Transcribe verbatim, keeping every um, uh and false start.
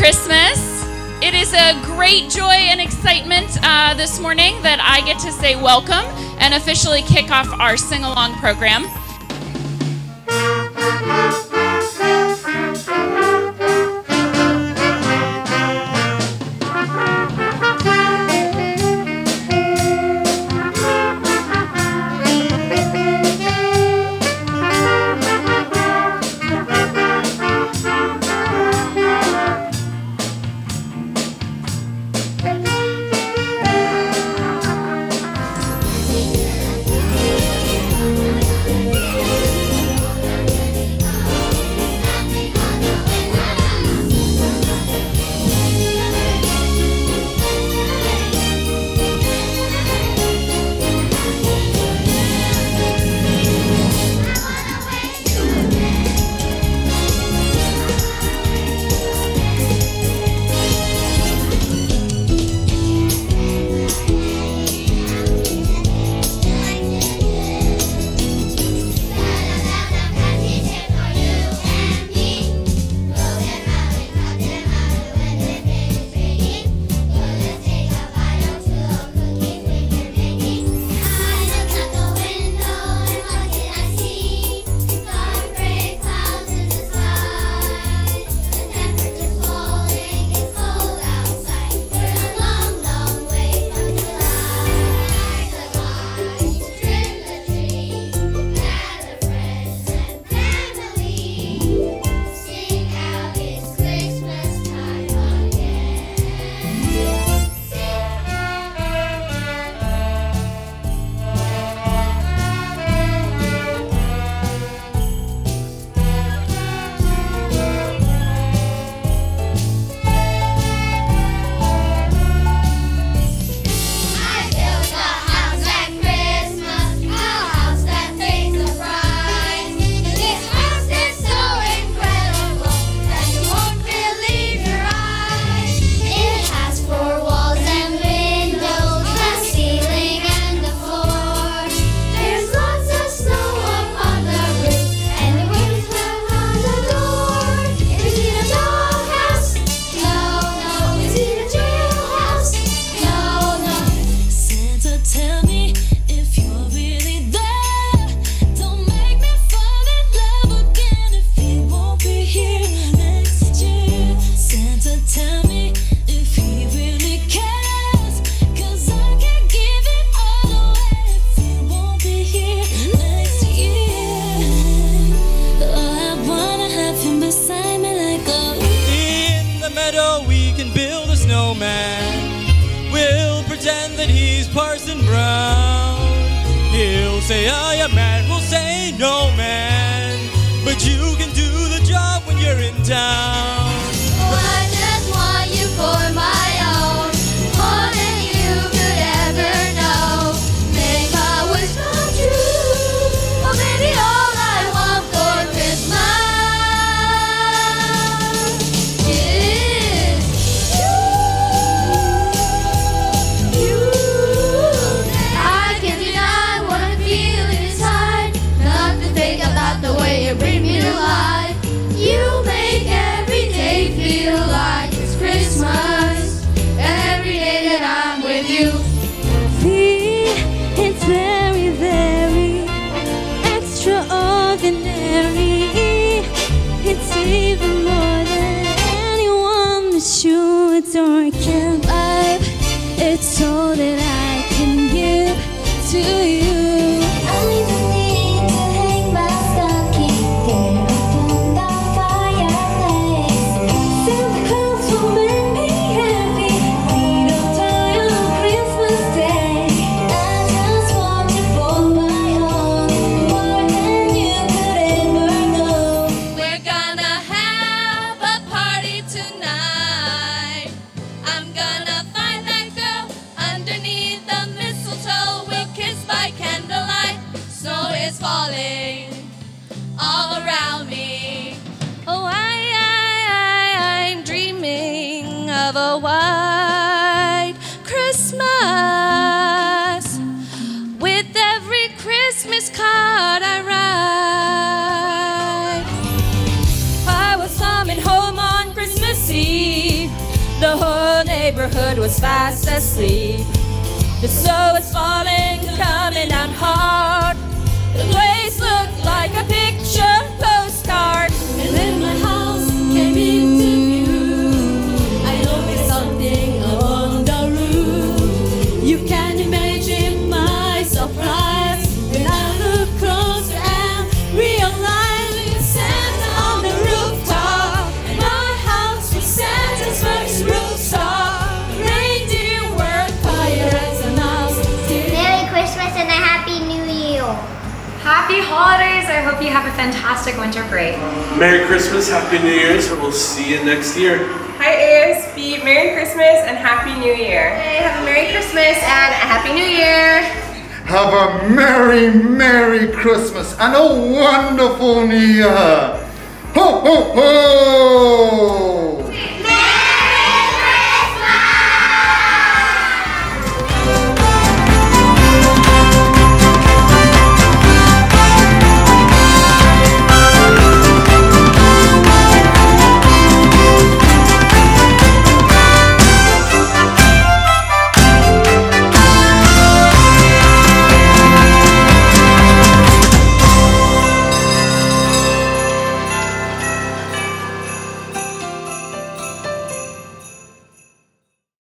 Christmas. It is a great joy and excitement uh, this morning that I get to say welcome and officially kick off our sing-along program. I'm gonna find that girl underneath the mistletoe. We'll kiss by was fast asleep. The snow was falling, coming down hard. The place looked like a picture postcard. And when my house came into view, I noticed something on the roof. You can imagine my surprise when I looked closer and realized Santa on the rooftop. And my house was Santa's first rooftop. Reindeer were pirates and mouse. Merry Christmas and a Happy New Year. Happy holidays. I hope you have a fantastic winter break. Merry Christmas, Happy New Year's, and we'll see you next year. Hi A S B, Merry Christmas and Happy New Year. Hey, have a Merry Christmas and a Happy New Year. Have a Merry, Merry Christmas and a wonderful New Year. Ho, ho, ho!